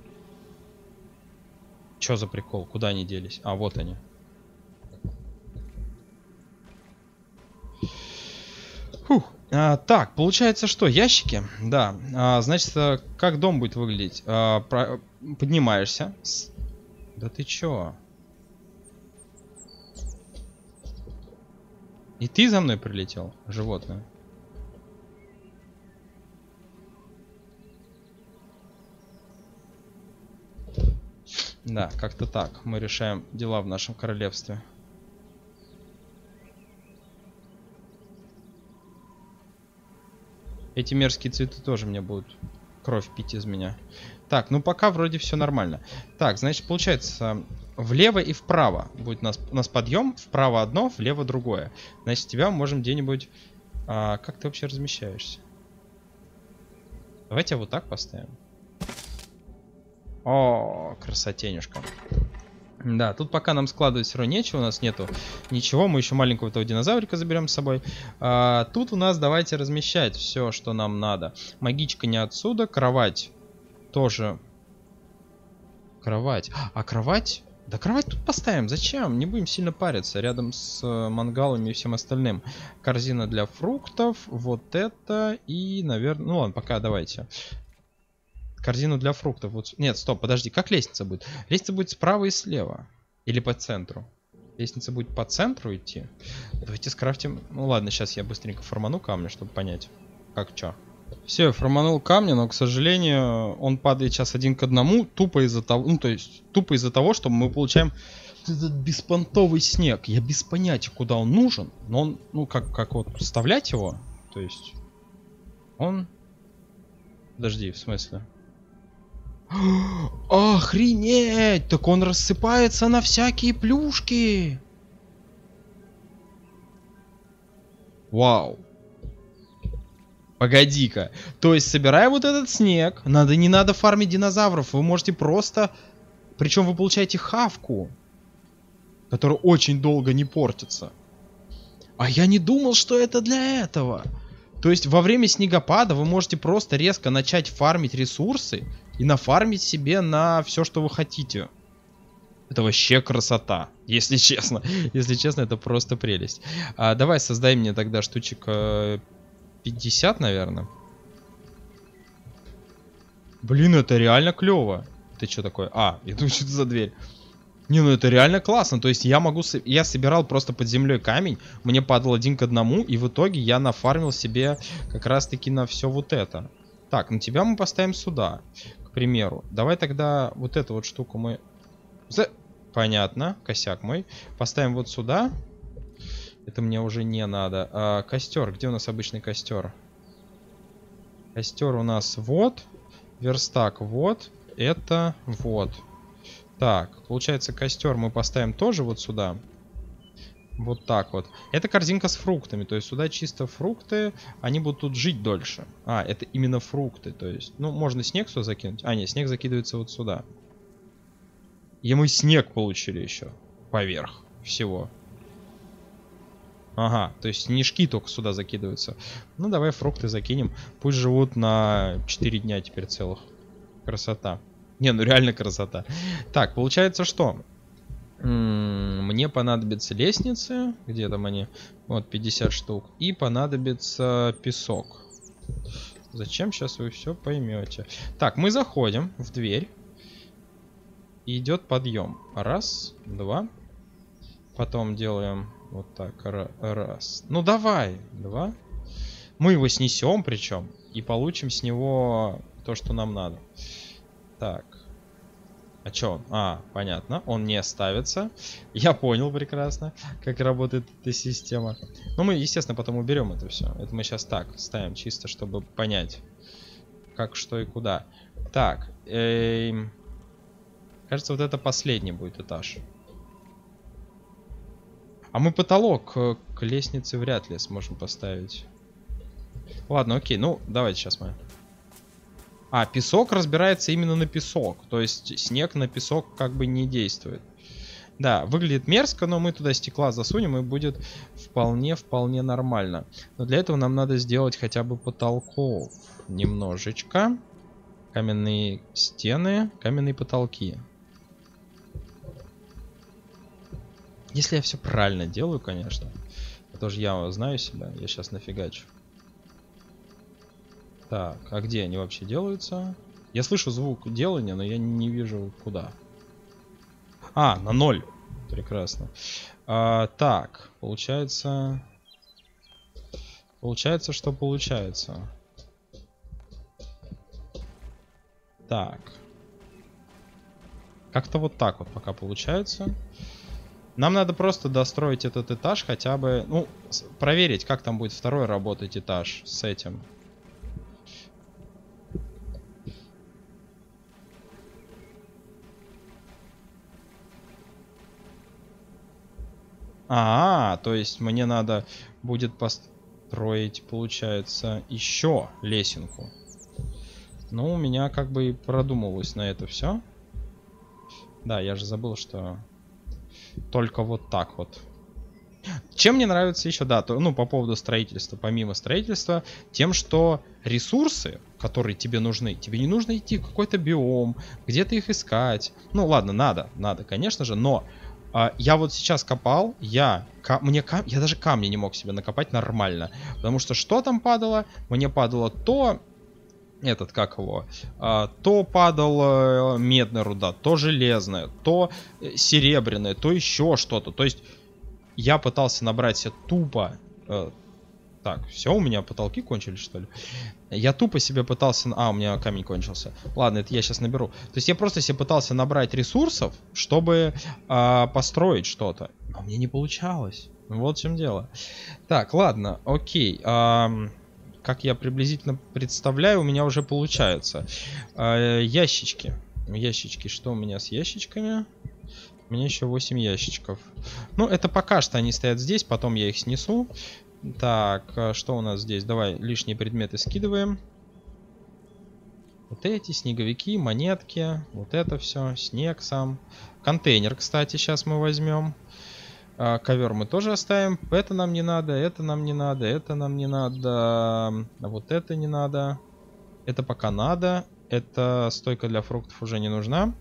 Чё за прикол? Куда они делись? А, вот они. Фух. А, так, получается что? Ящики? Да. А, значит, как дом будет выглядеть? А, про... Поднимаешься. С... Да ты чё? И ты за мной прилетел, животное? Да, как-то так мы решаем дела в нашем королевстве. Эти мерзкие цветы тоже мне будут кровь пить из меня. Так, ну пока вроде все нормально. Так, значит, получается, влево и вправо будет у нас, у нас подъем. Вправо одно, влево другое. Значит, тебя можем где-нибудь... А, как ты вообще размещаешься? Давайте вот так поставим. О, красотенюшка. Да, тут пока нам складывать все равно нечего, у нас нету ничего, мы еще маленького этого динозаврика заберем с собой. А, тут у нас давайте размещать все, что нам надо. Магичка не отсюда, кровать тоже. Кровать. А, кровать? Да кровать тут поставим, зачем? Не будем сильно париться, рядом с э, мангалами и всем остальным. Корзина для фруктов, вот это и, наверное... Ну ладно, пока давайте. Корзину для фруктов. Вот... Нет, стоп, подожди, как лестница будет? Лестница будет справа и слева. Или по центру. Лестница будет по центру идти. Давайте скрафтим. Ну ладно, сейчас я быстренько форману камня, чтобы понять, как что. Все, я форманул камня, но, к сожалению, он падает сейчас один к одному. Тупо из-за того, ну то есть, тупо из-за того, что мы получаем этот беспонтовый снег. Я без понятия, куда он нужен. Но он, ну как, как вот вставлять его. То есть, он... Подожди, в смысле? Охренеть! Так он рассыпается на всякие плюшки. Вау. Погоди-ка. То есть, собирая вот этот снег, надо, не надо фармить динозавров. Вы можете просто... Причем вы получаете хавку, которая очень долго не портится. А я не думал, что это для этого. То есть, во время снегопада вы можете просто резко начать фармить ресурсы и нафармить себе на все, что вы хотите. Это вообще красота, если честно. Если честно, это просто прелесть. А, давай создай мне тогда штучек пятьдесят, наверное. Блин, это реально клево. Ты что такое? А, иду что-то за дверь. Не, ну это реально классно. То есть я могу... Я собирал просто под землей камень. Мне падал один к одному. И в итоге я нафармил себе как раз-таки на все вот это. Так, на тебя мы поставим сюда. К примеру. Давай тогда вот эту вот штуку мы... За... Понятно. Косяк мой. Поставим вот сюда. Это мне уже не надо. А, костер. Где у нас обычный костер? Костер у нас вот. Верстак вот. Это вот. Так, получается, костер мы поставим тоже вот сюда. Вот так вот. Это корзинка с фруктами. То есть сюда чисто фрукты. Они будут тут жить дольше. А, это именно фрукты. То есть, ну, можно снег сюда закинуть. А, нет, снег закидывается вот сюда. И мы снег получили еще. Поверх всего. Ага, то есть снежки только сюда закидываются. Ну, давай фрукты закинем. Пусть живут на четыре дня теперь целых. Красота. Не, ну реально красота. Так, получается что? М-м, мне понадобятся лестницы. Где там они? Вот, пятьдесят штук. И понадобится песок. Зачем? Сейчас вы все поймете. Так, мы заходим в дверь. И идет подъем. Раз, два. Потом делаем вот так. Раз. Ну давай. Два. Мы его снесем причем. И получим с него то, что нам надо. Так. А чё он? А, понятно. Он не ставится. Я понял прекрасно, как работает эта система. Ну, мы, естественно, потом уберем это все. Это мы сейчас так ставим, чисто чтобы понять, как, что и куда. Так. Эм... Кажется, вот это последний будет этаж. А мы потолок к лестнице вряд ли сможем поставить. Ладно, окей. Ну, давайте сейчас мы... А, песок разбирается именно на песок. То есть снег на песок как бы не действует. Да, выглядит мерзко, но мы туда стекла засунем, и будет вполне-вполне нормально. Но для этого нам надо сделать хотя бы потолков немножечко. Каменные стены, каменные потолки. Если я все правильно делаю, конечно. Это же я знаю себя. Я сейчас нафигачу. Так, а где они вообще делаются? Я слышу звук делания, но я не вижу куда. А, на ноль. Прекрасно. А, так, получается... Получается, что получается. Так. Как-то вот так вот пока получается. Нам надо просто достроить этот этаж хотя бы... Ну, проверить, как там будет второй работать этаж с этим. А, то есть мне надо будет построить, получается, еще лесенку. Ну, у меня как бы и продумывалось на это все. Да, я же забыл, что только вот так вот. Чем мне нравится еще, да, то, ну, по поводу строительства, помимо строительства, тем, что ресурсы, которые тебе нужны, тебе не нужно идти в какой-то биом, где-то их искать. Ну, ладно, надо, надо, конечно же, но а, я вот сейчас копал, я, ка, мне, кам, я даже камни не мог себе накопать нормально, потому что что там падало? Мне падало то... Этот, как его, а, то падала медная руда, то железная, то серебряная, то еще что-то. То есть я пытался набрать себе тупо... Э, так, все, у меня потолки кончились, что ли? Я тупо себе пытался... А, у меня камень кончился. Ладно, это я сейчас наберу. То есть я просто себе пытался набрать ресурсов, чтобы э, построить что-то. А мне не получалось. Вот в чем дело. Так, ладно, окей. Эм... Как я приблизительно представляю, у меня уже получается. Э, ящички. Ящички. Что у меня с ящичками? У меня еще восемь ящичков. Ну, это пока что они стоят здесь, потом я их снесу. Так, что у нас здесь? Давай лишние предметы скидываем. Вот эти, снеговики, монетки. Вот это все. Снег сам. Контейнер, кстати, сейчас мы возьмем. Ковер мы тоже оставим. Это нам не надо, это нам не надо, это нам не надо. А вот это не надо. Это пока надо. Это стойка для фруктов уже не нужна.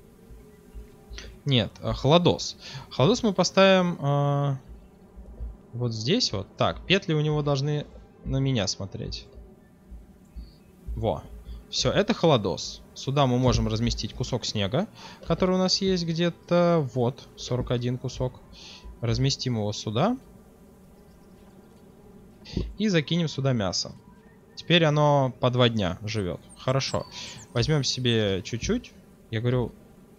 Нет, холодос. Холодос мы поставим э, вот здесь вот. Так, петли у него должны на меня смотреть. Во. Все, это холодос. Сюда мы можем разместить кусок снега, который у нас есть где-то. Вот, сорок один кусок. Разместим его сюда. И закинем сюда мясо. Теперь оно по два дня живет. Хорошо. Возьмем себе чуть-чуть. Я говорю...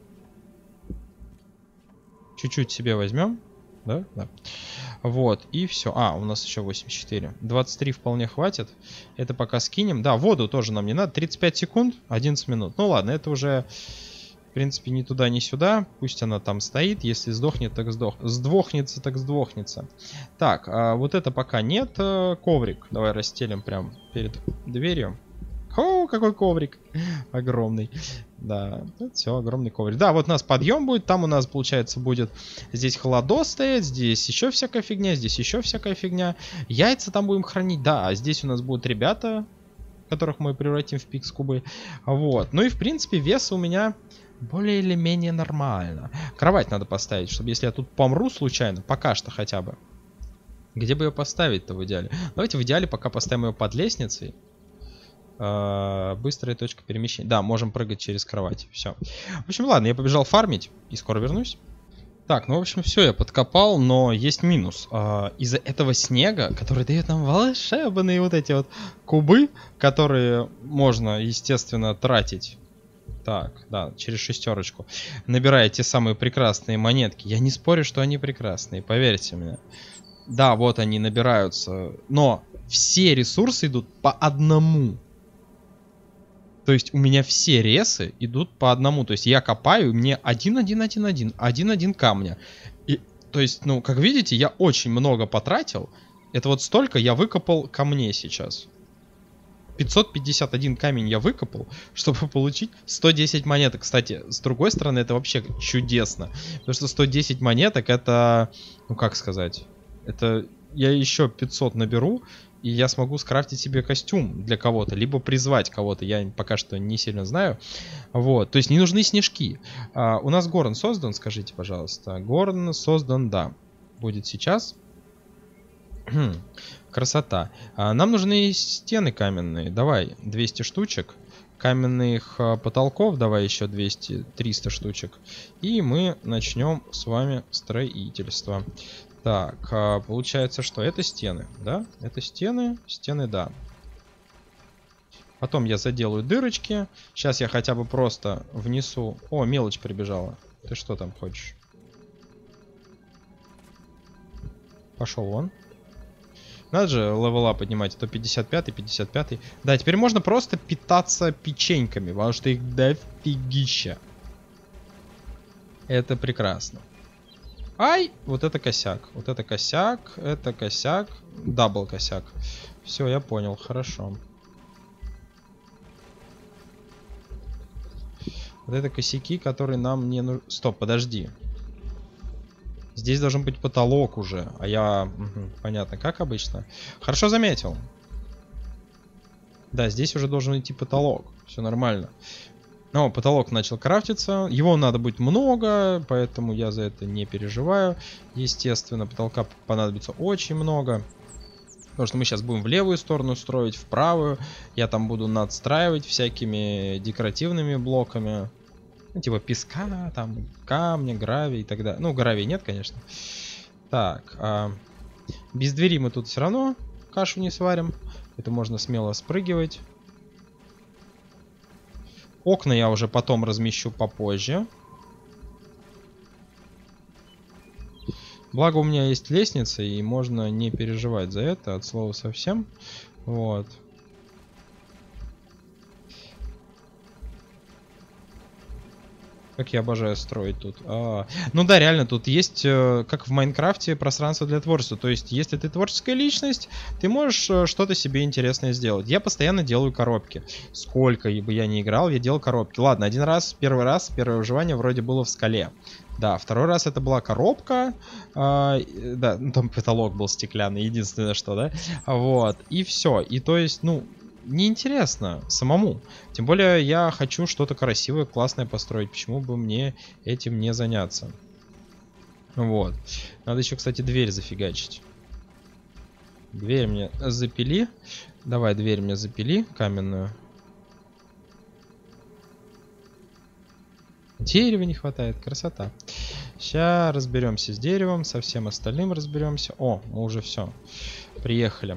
Чуть-чуть себе возьмем. Да? Да. Вот. И все. А, у нас еще восемьдесят четыре. двадцать три вполне хватит. Это пока скинем. Да, воду тоже нам не надо. тридцать пять секунд, одиннадцать минут. Ну ладно, это уже... В принципе, ни туда, ни сюда. Пусть она там стоит. Если сдохнет, так сдох... Сдохнется, так сдохнется. Так, а вот это пока нет. Коврик. Давай расстелим прям перед дверью. О, какой коврик. Огромный. Да, все, огромный коврик. Да, вот у нас подъем будет. Там у нас, получается, будет... Здесь холодос стоять. Здесь еще всякая фигня. Здесь еще всякая фигня. Яйца там будем хранить. Да, а здесь у нас будут ребята, которых мы превратим в пикс-кубы. Вот. Ну и, в принципе, вес у меня... более или менее нормально. Кровать надо поставить, чтобы если я тут помру случайно, пока что хотя бы. Где бы ее поставить-то в идеале? Давайте в идеале пока поставим ее под лестницей. Э-э- быстрая точка перемещения. Да, можем прыгать через кровать. Все. В общем, ладно, я побежал фармить и скоро вернусь. Так, ну в общем все, я подкопал, но есть минус. Э-э- из-за этого снега, который дает нам волшебные вот эти вот кубы, которые можно, естественно, тратить. Так, да, через шестерочку. Набирая те самые прекрасные монетки. Я не спорю, что они прекрасные, поверьте мне. Да, вот они набираются. Но все ресурсы идут по одному. То есть у меня все ресы идут по одному. То есть я копаю, и мне один, один, один, один, один, один камня. И, то есть, ну, как видите, я очень много потратил. Это вот столько я выкопал камней сейчас. пятьсот пятьдесят один камень я выкопал, чтобы получить сто десять монеток. Кстати, с другой стороны, это вообще чудесно. Потому что сто десять монеток это... Ну, как сказать? Это я еще пятьсот наберу, и я смогу скрафтить себе костюм для кого-то. Либо призвать кого-то. Я пока что не сильно знаю. Вот. То есть не нужны снежки. А, у нас Горн создан, скажите, пожалуйста. Горн создан, да. Будет сейчас. Красота. А, нам нужны стены каменные. Давай, двести штучек. Каменных а, потолков. Давай еще двести, триста штучек. И мы начнем с вами строительство. Так, а, получается, что это стены, да? Это стены. Стены, да. Потом я заделаю дырочки. Сейчас я хотя бы просто внесу... О, мелочь прибежала. Ты что там хочешь? Пошел вон. Надо же левела поднимать. Это пятьдесят пятый, пятьдесят пятый. Да, теперь можно просто питаться печеньками, потому что их дофигища. Это прекрасно. Ай! Вот это косяк. Вот это косяк. Это косяк. Дабл косяк. Все, я понял. Хорошо. Вот это косяки, которые нам не нужны. Стоп, подожди. Здесь должен быть потолок уже. А я... Угу, понятно, как обычно. Хорошо заметил. Да, здесь уже должен идти потолок. Все нормально. Но потолок начал крафтиться. Его надо будет много, поэтому я за это не переживаю. Естественно, потолка понадобится очень много. Потому что мы сейчас будем в левую сторону строить, в правую. Я там буду надстраивать всякими декоративными блоками. Ну, типа песка, там, камня, гравий и так далее. Ну, гравий нет, конечно. Так, а, без двери мы тут все равно кашу не сварим. Это можно смело спрыгивать. Окна я уже потом размещу попозже. Благо у меня есть лестница, и можно не переживать за это, от слова совсем. Вот. Как я обожаю строить тут. А, ну да, реально, тут есть, э, как в Майнкрафте, пространство для творчества. То есть, если ты творческая личность, ты можешь э, что-то себе интересное сделать. Я постоянно делаю коробки. Сколько бы я ни играл, я делал коробки. Ладно, один раз, первый раз, первое выживание вроде было в скале. Да, второй раз это была коробка. Э, да, ну, там потолок был стеклянный, единственное что, да. Вот, и все. И то есть, ну... неинтересно самому. Тем более я хочу что-то красивое, классное построить. Почему бы мне этим не заняться? Вот. Надо еще, кстати, дверь зафигачить. Дверь мне запили. Давай, дверь мне запили каменную. Дерева не хватает. Красота. Сейчас разберемся с деревом. Со всем остальным разберемся. О, мы уже все. Приехали.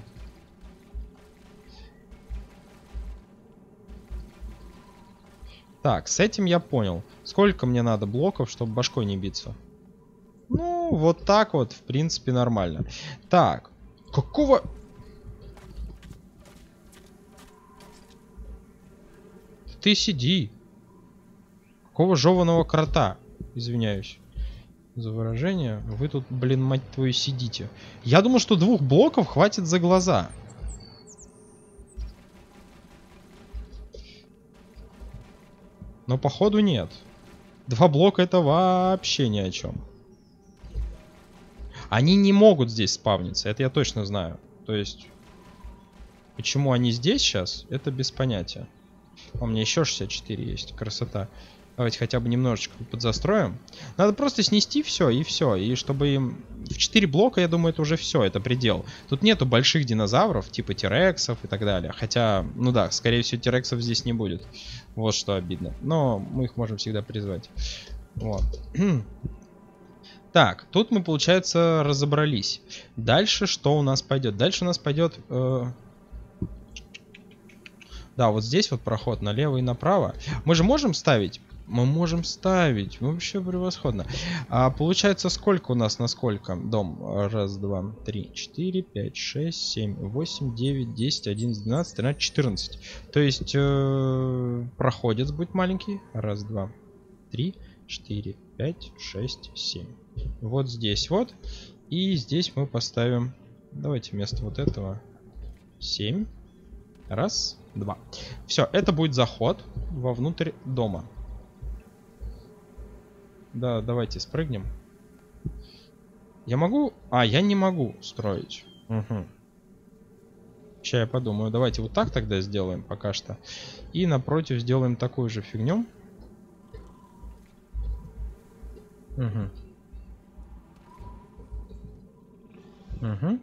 Так, с этим я понял. Сколько мне надо блоков, чтобы башкой не биться? Ну, вот так вот, в принципе, нормально. Так, какого... Ты сиди. Какого жеваного крота? Извиняюсь за выражение. Вы тут, блин, мать твою, сидите. Я думал, что двух блоков хватит за глаза. Но походу нет. Два блока это вообще ни о чем. Они не могут здесь спавниться, это я точно знаю. То есть, почему они здесь сейчас, это без понятия. У меня еще шестьдесят четыре есть, красота. Давайте хотя бы немножечко подзастроим. Надо просто снести все и все. И чтобы им... В четыре блока, я думаю, это уже все, это предел. Тут нету больших динозавров, типа тирексов и так далее. Хотя, ну да, скорее всего, тирексов здесь не будет. Вот что обидно. Но мы их можем всегда призвать. Вот. Так, тут мы, получается, разобрались. Дальше что у нас пойдет? Дальше у нас пойдет... Э... Да, вот здесь вот проход налево и направо. Мы же можем ставить... Мы можем ставить. Вообще превосходно. А получается, сколько у нас на сколько? Дом. Раз, два, три, четыре, пять, шесть, семь, восемь, девять, десять, одиннадцать, двенадцать, тринадцать, четырнадцать. То есть э, проходец будет маленький. Раз, два, три, четыре, пять, шесть, семь. Вот здесь вот. И здесь мы поставим... Давайте вместо вот этого семь. Раз, два. Все, это будет заход вовнутрь дома. Да, давайте спрыгнем. Я могу... А, я не могу строить. Угу. Сейчас я подумаю. Давайте вот так тогда сделаем пока что. И напротив сделаем такую же фигню. Угу. Угу.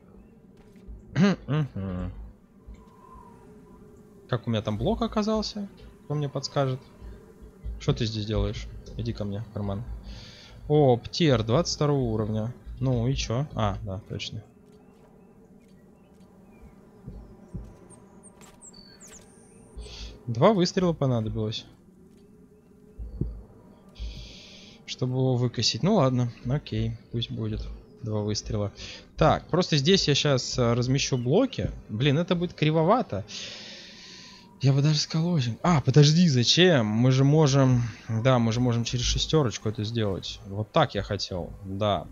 Угу. Как у меня там блок оказался? Кто мне подскажет? Что ты здесь делаешь? Иди ко мне в карман. О, птер двадцать второго уровня. Ну и чё? А, да, точно. Два выстрела понадобилось, чтобы его выкосить. Ну ладно, окей, пусть будет два выстрела. Так, просто здесь я сейчас размещу блоки. Блин, это будет кривовато. Я бы даже сколозил. А, подожди, зачем? Мы же можем... Да, мы же можем через шестерочку это сделать. Вот так я хотел, да.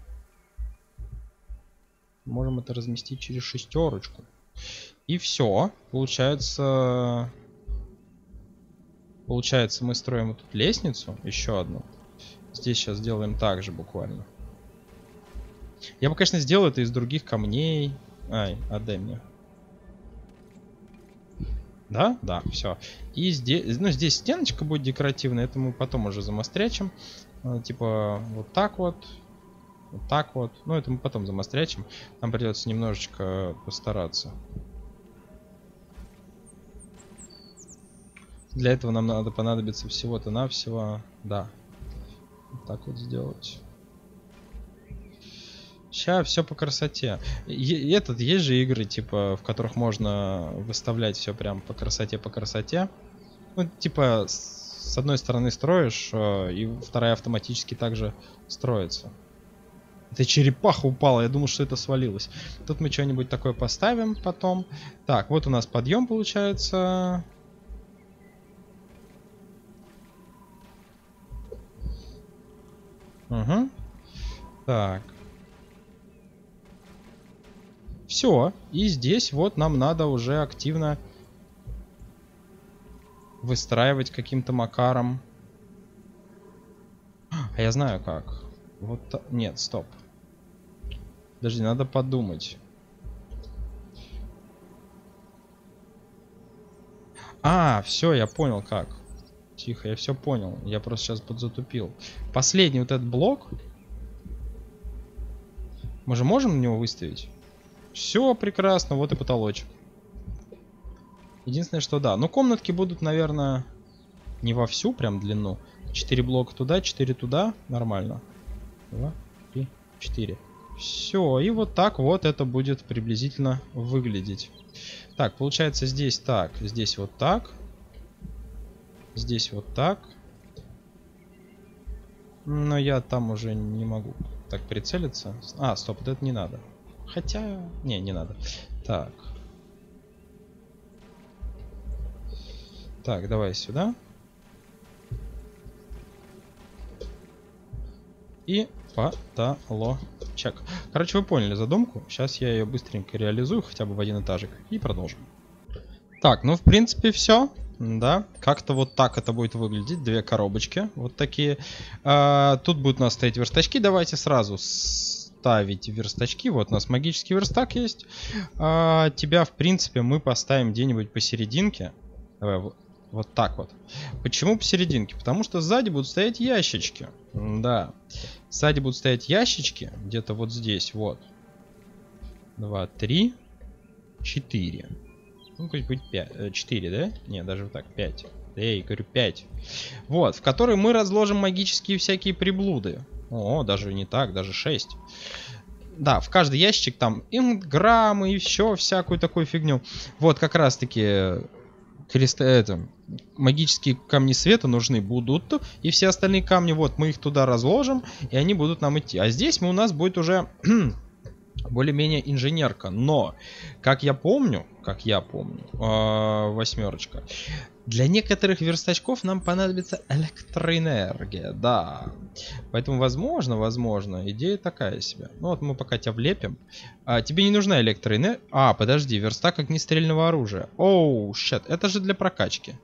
Можем это разместить через шестерочку. И все. Получается... Получается, мы строим вот тут лестницу. Еще одну. Здесь сейчас сделаем так же буквально. Я бы, конечно, сделал это из других камней. Ай, отдай мне. Да? Да, все. И здесь, ну, здесь стеночка будет декоративная, это мы потом уже замострячим. Типа вот так вот. Вот так вот. Ну, это мы потом замострячим. Нам придется немножечко постараться. Для этого нам надо понадобиться всего-то навсего. Да. Вот так вот сделать. Сейчас все по красоте. И этот, есть же игры, типа, в которых можно выставлять все прям по красоте, по красоте. Ну, типа, с одной стороны строишь, и вторая автоматически также строится. Это черепаха упала, я думал, что это свалилось. Тут мы что-нибудь такое поставим потом. Так, вот у нас подъем получается. Угу. Так. Все. И здесь вот нам надо уже активно выстраивать каким-то макаром. А я знаю как. Вот. Нет, стоп. Подожди, надо подумать. А, все, я понял как. Тихо, я все понял. Я просто сейчас подзатупил. Последний вот этот блок. Мы же можем на него выставить? Все прекрасно, вот и потолочек. Единственное, что да. Но комнатки будут, наверное, не во всю прям длину. четыре блока туда, четыре туда. Нормально. два, три, четыре. Все, и вот так вот это будет приблизительно выглядеть. Так, получается здесь так, здесь вот так. Здесь вот так. Но я там уже не могу так прицелиться. А, стоп, вот это не надо. Хотя... Не, не надо. Так. Так, давай сюда. И потолочек. Короче, вы поняли задумку. Сейчас я ее быстренько реализую, хотя бы в один этажик. И продолжим. Так, ну в принципе все. Да, как-то вот так это будет выглядеть. Две коробочки. Вот такие. А, тут будут у нас стоять верстачки. Давайте сразу ставить верстачки. Вот у нас магический верстак есть. А, тебя, в принципе, мы поставим где-нибудь посерединке. Давай вот, вот так вот. Почему посерединке? Потому что сзади будут стоять ящички. Да. Сзади будут стоять ящички. Где-то вот здесь. Вот. Два, три, четыре. Ну, пусть будет пять, четыре, да? Не, даже вот так, пять. Эй, говорю, пять. Вот, в которые мы разложим магические всякие приблуды. О, даже не так, даже шесть. Да, в каждый ящик там инграммы и еще всякую такую фигню. Вот, как раз таки крест... это, магические камни света нужны будут. И все остальные камни, вот, мы их туда разложим, и они будут нам идти. А здесь мы, у нас будет уже... более-менее инженерка, но, как я помню, как я помню, э, восьмерочка, для некоторых верстачков нам понадобится электроэнергия, да. Поэтому, возможно, возможно, идея такая себе. Ну вот мы пока тебя влепим. А, тебе не нужна электроэнергия. А, подожди, верстак огнестрельного оружия. Оу, щет, это же для прокачки.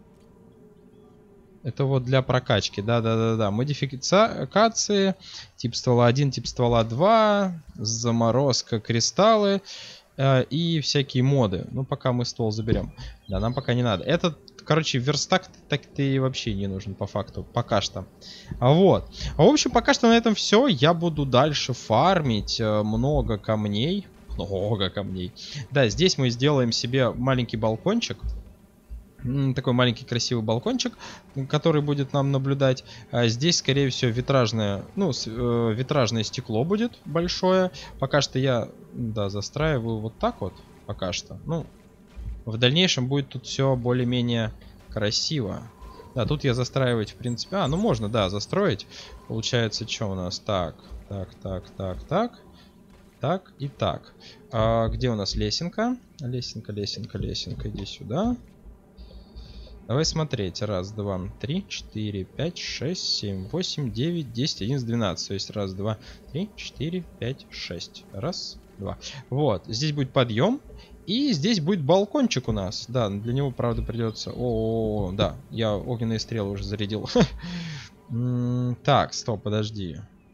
Это вот для прокачки, да-да-да-да. Модификации, тип ствола один, тип ствола два, заморозка, кристаллы э, и всякие моды. Ну, пока мы ствол заберем. Да, нам пока не надо. Этот, короче, верстак так-то и вообще не нужен по факту, пока что. А вот. В общем, пока что на этом все. Я буду дальше фармить э, много камней. Много камней. Да, здесь мы сделаем себе маленький балкончик. Такой маленький красивый балкончик, который будет нам наблюдать. А здесь, скорее всего, витражное, ну, с, э, витражное стекло будет большое. Пока что я, да, застраиваю вот так вот. Пока что. Ну, в дальнейшем будет тут все более-менее Красиво. Да, тут я застраивать, в принципе... А, ну можно, да, застроить. Получается, что у нас? Так, так, так, так, так. Так и так. А, где у нас лесенка? Лесенка, лесенка, лесенка. Иди сюда. Давай смотреть. Раз, два, три, четыре, пять, шесть, семь, восемь, девять, десять, одиннадцать, двенадцать. То есть раз, два, три, четыре, пять, шесть. Раз, два. Вот. Здесь будет подъем. И здесь будет балкончик у нас. Да, для него, правда, придется... О, да, я огненные стрелы уже зарядил. Так, стоп, подожди.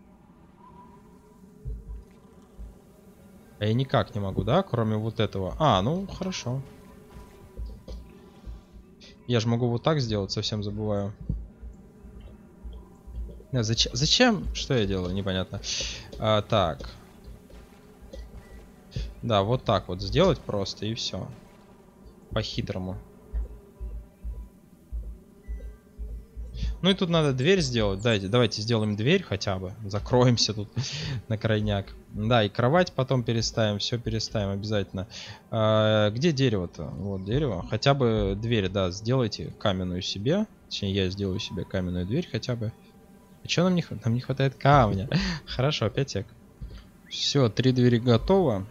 Я никак не могу, да, кроме вот этого. А, ну, хорошо. Я же могу вот так сделать, совсем забываю. Зачем? Зачем? Что я делаю? Непонятно. А, так. Да, вот так вот сделать просто, и все. По-хитрому. Ну и тут надо дверь сделать. Дайте, давайте сделаем дверь хотя бы. Закроемся тут на крайняк. Да, и кровать потом переставим. Все переставим обязательно. А, где дерево-то? Вот дерево. Хотя бы дверь, да, сделайте каменную себе. Точнее, я сделаю себе каменную дверь хотя бы. А что нам не хватает? Нам не хватает камня. Хорошо, опять эк. Все, три двери готово.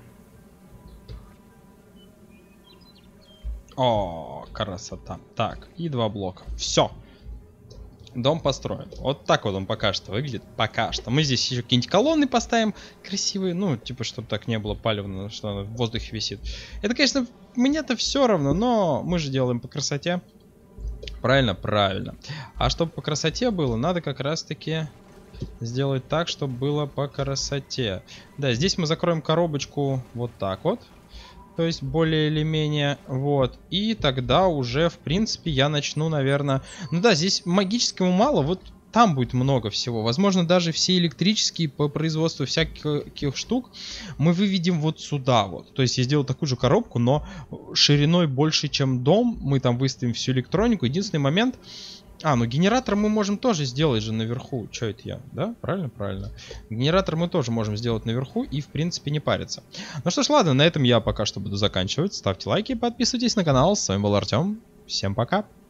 О, красота. Так, и два блока. Все. Дом построен. Вот так вот он пока что выглядит. Пока что. Мы здесь еще какие-нибудь колонны поставим красивые. Ну, типа, чтобы так не было палевно, что оно в воздухе висит. Это, конечно, мне-то все равно, но мы же делаем по красоте. Правильно? Правильно. А чтобы по красоте было, надо как раз-таки сделать так, чтобы было по красоте. Да, здесь мы закроем коробочку вот так вот. То есть более или менее, вот. И тогда уже, в принципе, я начну, наверное... Ну да, здесь магического мало, вот там будет много всего. Возможно, даже все электрические по производству всяких штук мы выведем вот сюда вот. То есть я сделал такую же коробку, но шириной больше, чем дом. Мы там выставим всю электронику. Единственный момент... А, ну генератор мы можем тоже сделать же наверху. Что это я? Да? Правильно? Правильно. Генератор мы тоже можем сделать наверху и, в принципе, не париться. Ну что ж, ладно, на этом я пока что буду заканчивать. Ставьте лайки, подписывайтесь на канал. С вами был Артем. Всем пока.